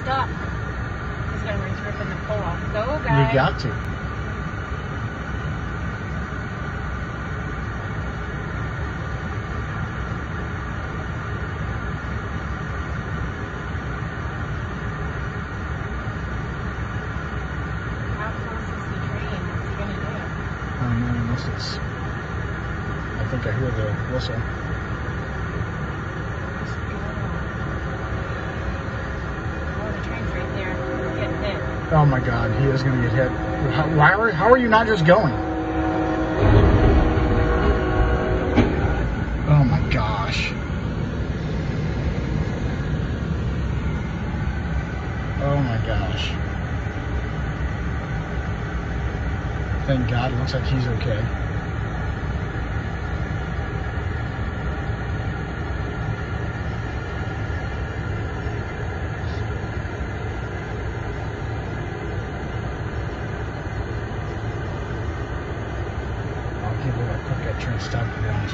stop. He's going to race ripping the pole off. Go, guys. You got to. How close is the train? What's he going to do? Oh no, unless it's... I think I hear the whistle. Oh, the train's right there. He's getting hit. Oh my God, he is going to get hit. How are you not just going? Oh my gosh. Oh my gosh. Thank God, it looks like he's okay. I'll give it a quick train stop to be honest.